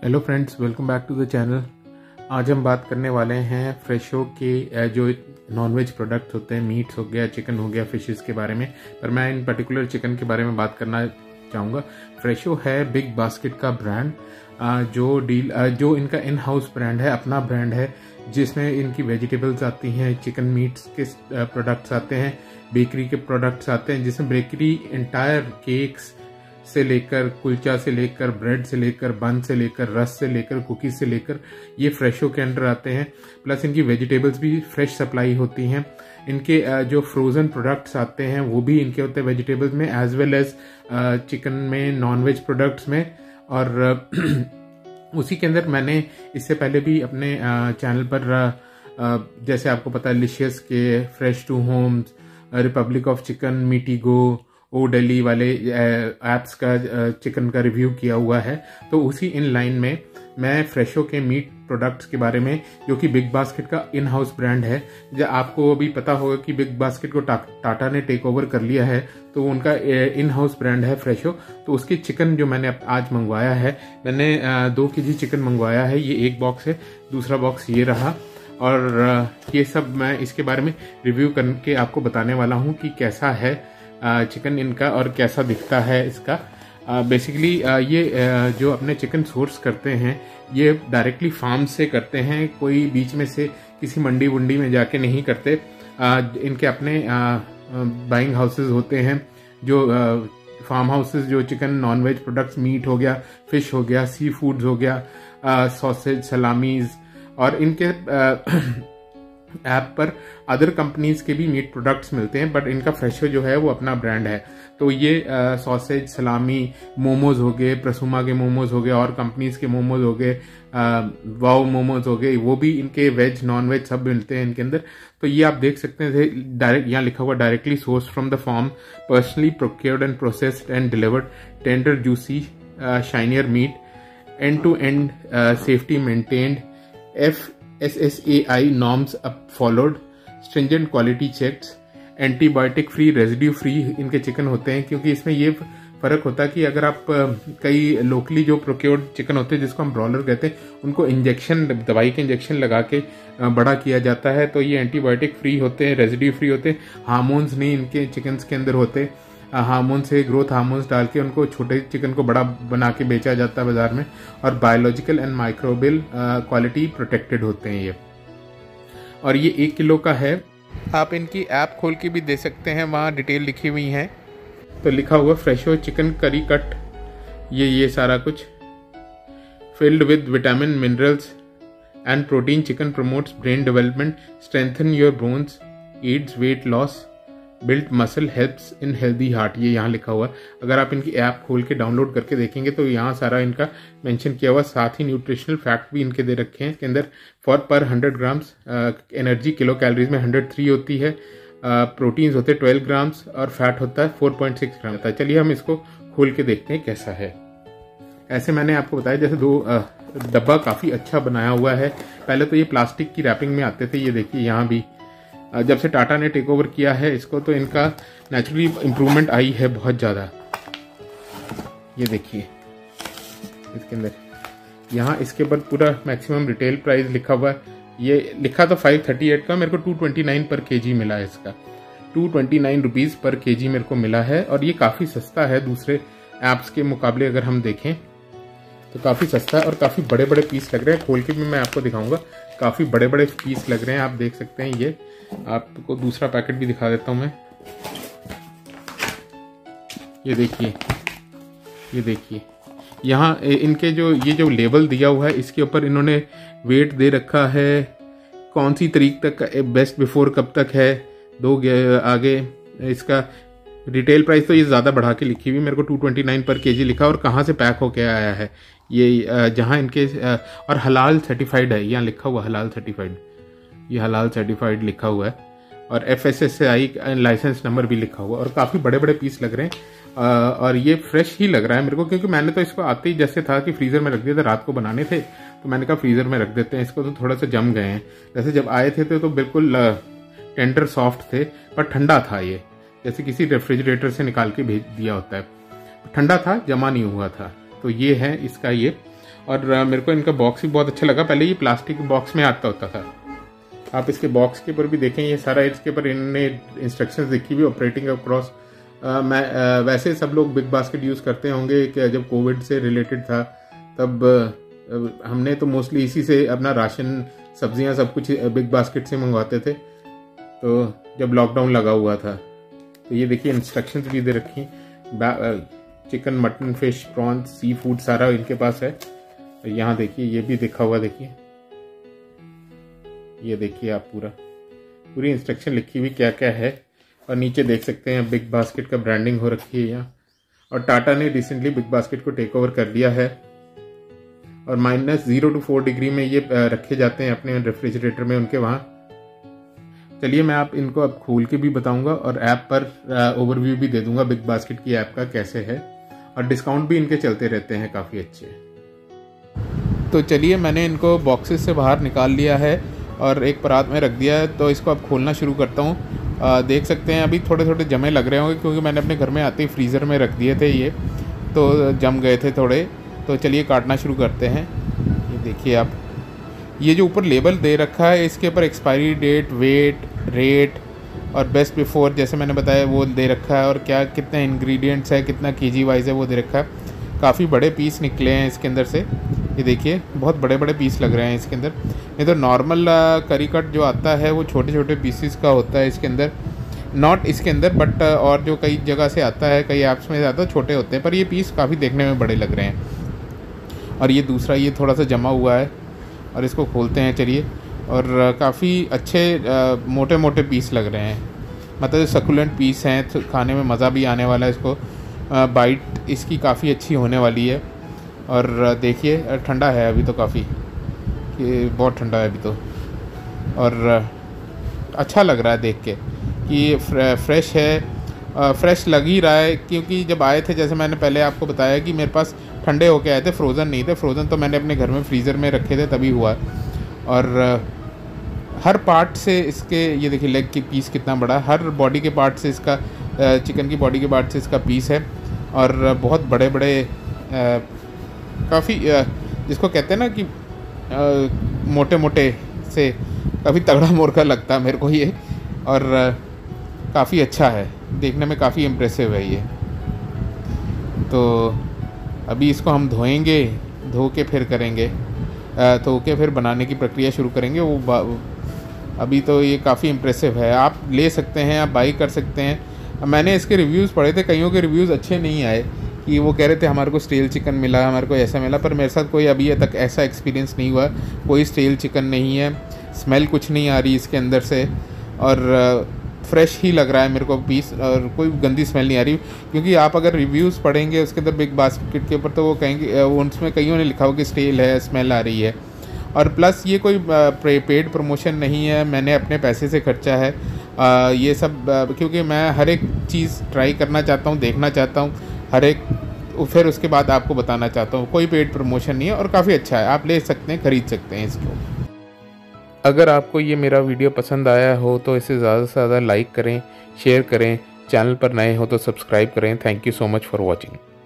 Hello friends, welcome back to the channel. आज हम बात करने वाले हैं फ्रेशो के जो नॉनवेज प्रोडक्ट होते हैं, मीट्स हो गया, चिकन हो गया, फिशेस के बारे में। पर मैं इन पर्टिकुलर चिकन के बारे में बात करना चाहूँगा। फ्रेशो है बिग बास्केट का ब्रांड, जो इनका इन हाउस ब्रांड है, अपना ब्रांड है, जिसमें इनकी वेजिटेबल्स आती हैं, चिकन मीट्स के प्रोडक्ट्स आते हैं, बेकरी के प्रोडक्ट्स आते हैं, जिसमें बेकरी एंटायर केक्स से लेकर, कुलचा से लेकर, ब्रेड से लेकर, बन से लेकर, रस से लेकर, कुकीज से लेकर, ये फ्रेशो के अंडर आते हैं। प्लस इनकी वेजिटेबल्स भी फ्रेश सप्लाई होती हैं। इनके जो फ्रोजन प्रोडक्ट्स आते हैं वो भी इनके होते हैं वेजिटेबल्स में, एज वेल एज चिकन में, नॉनवेज प्रोडक्ट्स में। और उसी के अंदर मैंने इससे पहले भी अपने चैनल पर जैसे आपको पता है, लिशियस के, fresh to homes, republic of chicken, Meatigo, o daily वाले एप्स का चिकन का रिव्यू किया हुआ है। तो उसी इन लाइन में मैं फ्रेशो के मीट प्रोडक्ट्स के बारे में, जो कि बिग बास्केट का इन हाउस ब्रांड है, जब आपको अभी पता होगा कि बिग बास्केट को टाटा ने टेक ओवर कर लिया है, तो उनका इन हाउस ब्रांड है फ्रेशो। तो उसकी चिकन जो मैंने आज मंगवाया है, मैंने 2 केजी चिकन मंगवाया है। ये एक बॉक्स है, दूसरा बॉक्स ये रहा। और ये सब मैं इसके बारे में रिव्यू करके आपको बताने वाला हूँ कि कैसा है चिकन इनका और कैसा दिखता है इसका। बेसिकली ये जो अपने चिकन सोर्स करते हैं, ये डायरेक्टली फार्म से करते हैं, कोई बीच में से किसी मंडी वंडी में जाके नहीं करते। इनके अपने बाइंग हाउसेस होते हैं, जो फार्म हाउसेस, जो चिकन नॉनवेज प्रोडक्ट्स, मीट हो गया, फिश हो गया, सी फूड्स हो गया, सॉसेज, सलामीज, और इनके ऐप पर अदर कंपनीज के भी मीट प्रोडक्ट्स मिलते हैं, बट इनका फ्रेशो जो है वो अपना ब्रांड है। तो ये सॉसेज, सलामी, मोमोज हो गए, प्रसुमा के मोमोज हो गए, और कंपनीज के मोमोज हो गए, वाओ मोमोज हो गए, वो भी इनके वेज नॉन वेज सब मिलते हैं इनके अंदर। तो ये आप देख सकते हैं, डायरेक्ट यहाँ लिखा हुआ, directly source from the farm, personally procured and processed and delivered, tender juicy shinier meat, end to end safety maintained, FSSAI norms followed, stringent quality checks, antibiotic free, residue free इनके chicken होते हैं। क्योंकि इसमें ये फर्क होता है कि अगर आप कई लोकली जो प्रोक्योर्ड चिकन होते हैं, जिसको हम ब्रॉयलर कहते हैं, उनको इंजेक्शन, दवाई के इंजेक्शन लगा के बड़ा किया जाता है। तो ये एंटीबायोटिक फ्री होते हैं, रेजिड्यू फ्री होते हैं, हार्मोन्स नहीं इनके चिकन के अंदर होते। हार्मोन से, ग्रोथ हार्मोन्स डाल के उनको, छोटे चिकन को बड़ा बना के बेचा जाता है बाजार में। और biological and microbial quality protected होते हैं ये। और ये 1 किलो का है। आप इनकी ऐप खोल के भी दे सकते हैं, वहाँ डिटेल लिखी हुई है। तो लिखा हुआ फ्रेशो चिकन करी कट, ये सारा कुछ, filled with vitamin, minerals and protein, chicken promotes brain development, strengthen your bones, aids weight loss, built muscle, helps in healthy heart, ये यहाँ लिखा हुआ। अगर आप इनकी ऐप खोल के डाउनलोड करके देखेंगे तो यहाँ सारा इनका मेंशन किया हुआ। साथ ही न्यूट्रिशनल फैक्ट भी इनके दे रखे हैं इसके अंदर। फॉर पर 100 ग्राम्स एनर्जी, किलो कैलोरीज में 103 होती है, प्रोटीन्स होते हैं 12 ग्राम्स, और फैट होता है 4.6 ग्राम होता है। चलिए हम इसको खोल के देखते हैं कैसा है। ऐसे मैंने आपको बताया, जैसे 2 डब्बा काफ़ी अच्छा बनाया हुआ है। पहले तो ये प्लास्टिक की रैपिंग में आते थे, ये देखिए यहाँ भी जब से टाटा ने टेक ओवर किया है इसको, तो इनका नेचुरली इम्प्रूवमेंट आई है बहुत ज़्यादा। ये देखिए इसके अंदर, यहाँ इसके ऊपर पूरा मैक्सिमम रिटेल प्राइस लिखा हुआ है। ये लिखा तो 538 का, मेरे को 229 पर केजी मिला है इसका। 229 रुपीज़ पर केजी मेरे को मिला है। और ये काफ़ी सस्ता है दूसरे ऐप्स के मुकाबले, अगर हम देखें तो काफ़ी सस्ता है। और काफ़ी बड़े बड़े पीस लग रहे हैं, खोल के भी मैं आपको दिखाऊंगा। काफ़ी बड़े बड़े पीस लग रहे हैं, आप देख सकते हैं। ये आपको दूसरा पैकेट भी दिखा देता हूं मैं। ये देखिए यहाँ इनके जो लेबल दिया हुआ है, इसके ऊपर इन्होंने वेट दे रखा है, कौन सी तारीख तक बेस्ट बिफोर कब तक है, आगे इसका रिटेल प्राइस तो ये ज़्यादा बढ़ा के लिखी हुई, मेरे को 229 पर केजी लिखा, और कहाँ से पैक होके आया है ये, जहाँ इनके, और हलाल सर्टिफाइड है, यहाँ लिखा हुआ हलाल सर्टिफाइड, ये हलाल सर्टिफाइड लिखा हुआ है। और FSSAI लाइसेंस नंबर भी लिखा हुआ। और काफ़ी बड़े बड़े पीस लग रहे हैं। और ये फ्रेश ही लग रहा है मेरे को, क्योंकि मैंने तो इसको आते ही जैसे था कि फ्रीज़र में रख दिया था, रात को बनाने थे, तो मैंने कहा फ्रीज़र में रख देते हैं इसको, तो थोड़ा सा जम गए हैं। जैसे जब आए थे तो बिल्कुल टेंडर सॉफ्ट थे, पर ठंडा था ये, जैसे किसी रेफ्रिजरेटर से निकाल के भेज दिया होता है। ठंडा था, जमा नहीं हुआ था। तो ये है इसका ये। और मेरे को इनका बॉक्स भी बहुत अच्छा लगा। पहले ये प्लास्टिक बॉक्स में आता होता था, आप इसके बॉक्स के ऊपर भी देखें, ये सारा इसके ऊपर इन्होंने इंस्ट्रक्शंस लिखी हुई, ऑपरेटिंग अक्रॉस। वैसे सब लोग बिग बास्केट यूज़ करते होंगे कि जब कोविड से रिलेटेड था तब हमने तो मोस्टली इसी से अपना राशन, सब्जियां सब कुछ बिग बास्केट से मंगवाते थे, तो जब लॉकडाउन लगा हुआ था। तो ये देखिए इंस्ट्रक्शंस भी दे रखी, chicken, mutton, fish, prawns, sea food सारा इनके पास है। यहाँ देखिए ये भी लिखा हुआ, देखिए ये देखिए आप पूरी इंस्ट्रक्शन लिखी हुई क्या क्या है। और नीचे देख सकते हैं बिग बास्केट का ब्रांडिंग हो रखी है यहाँ। और टाटा ने रिसेंटली बिग बास्केट को टेक ओवर कर लिया है और -0 to 4 डिग्री में ये रखे जाते हैं अपने रेफ्रिजरेटर में उनके वहाँ। चलिए मैं आप इनको अब खोल के भी बताऊंगा और ऐप पर ओवरव्यू भी दे दूंगा बिग बास्केट की ऐप का कैसे है, और डिस्काउंट भी इनके चलते रहते हैं काफ़ी अच्छे। तो चलिए मैंने इनको बॉक्सेस से बाहर निकाल लिया है और एक परात में रख दिया है, तो इसको अब खोलना शुरू करता हूँ। देख सकते हैं अभी थोड़े थोड़े जमे लग रहे होंगे क्योंकि मैंने अपने घर में आते ही फ्रीज़र में रख दिए थे, ये तो जम गए थे थोड़े। तो चलिए काटना शुरू करते हैं। ये देखिए आप, ये जो ऊपर लेबल दे रखा है इसके ऊपर एक्सपायरी डेट, वेट, रेट और बेस्ट बिफोर जैसे मैंने बताया वो दे रखा है, और क्या कितने इंग्रेडिएंट्स है, कितना केजी वाइज है वो दे रखा है। काफ़ी बड़े पीस निकले हैं इसके अंदर से, ये देखिए बहुत बड़े बड़े पीस लग रहे हैं इसके अंदर। नहीं तो नॉर्मल करी कट जो आता है वो छोटे छोटे पीसीस का होता है इसके अंदर, नॉट इसके अंदर बट और जो कई जगह से आता है, कई ऐप्स में आता है छोटे होते हैं, पर ये पीस काफ़ी देखने में बड़े लग रहे हैं। और ये दूसरा ये थोड़ा सा जमा हुआ है और इसको खोलते हैं चलिए। और काफ़ी अच्छे मोटे मोटे पीस लग रहे हैं, मतलब सकुलेंट पीस हैं, तो खाने में मज़ा भी आने वाला है इसको। बाइट इसकी काफ़ी अच्छी होने वाली है। और देखिए ठंडा है अभी तो काफ़ी, कि बहुत ठंडा है अभी तो, और अच्छा लग रहा है देख के कि फ्रेश है। फ्रेश लग ही रहा है क्योंकि जब आए थे, जैसे मैंने पहले आपको बताया कि मेरे पास ठंडे होके आए थे, फ्रोज़न नहीं थे। फ्रोज़न तो मैंने अपने घर में फ्रीज़र में रखे थे तभी हुआ। और हर पार्ट से इसके, ये देखिए लेग की पीस कितना बड़ा, हर बॉडी के पार्ट से इसका, चिकन की बॉडी के पार्ट से इसका पीस है। और बहुत बड़े बड़े काफ़ी जिसको कहते हैं ना कि मोटे मोटे से काफ़ी तगड़ा मुर्गा लगता है मेरे को ये, और काफ़ी अच्छा है देखने में, काफ़ी इम्प्रेसिव है ये। तो अभी इसको हम धोएंगे, धो के फिर करेंगे, धो के फिर बनाने की प्रक्रिया शुरू करेंगे। वो अभी तो ये काफ़ी इम्प्रेसिव है, आप ले सकते हैं, आप बाई कर सकते हैं। मैंने इसके रिव्यूज़ पढ़े थे, कईयों के रिव्यूज़ अच्छे नहीं आए कि वो कह रहे थे हमारे को स्टेल चिकन मिला, हमारे को ऐसा मिला, पर मेरे साथ कोई अभी तक ऐसा एक्सपीरियंस नहीं हुआ। कोई स्टेल चिकन नहीं है, स्मेल कुछ नहीं आ रही इसके अंदर से, और फ्रेश ही लग रहा है मेरे को पीस, और कोई गंदी स्मेल नहीं आ रही। क्योंकि आप अगर रिव्यूज़ पढ़ेंगे उसके अंदर बिग बास्केट के ऊपर, तो वो कहेंगे, उसमें कईयों ने लिखा हो कि स्टेल है, स्मेल आ रही है। और प्लस ये कोई पेड प्रमोशन नहीं है, मैंने अपने पैसे से खर्चा है ये सब, क्योंकि मैं हर एक चीज़ ट्राई करना चाहता हूँ, देखना चाहता हूँ हर एक, फिर उसके बाद आपको बताना चाहता हूँ। कोई पेड प्रमोशन नहीं है और काफ़ी अच्छा है, आप ले सकते हैं, ख़रीद सकते हैं इसको। अगर आपको ये मेरा वीडियो पसंद आया हो तो इसे ज़्यादा से ज़्यादा लाइक करें, शेयर करें, चैनल पर नए हो तो सब्सक्राइब करें। Thank you so much for watching.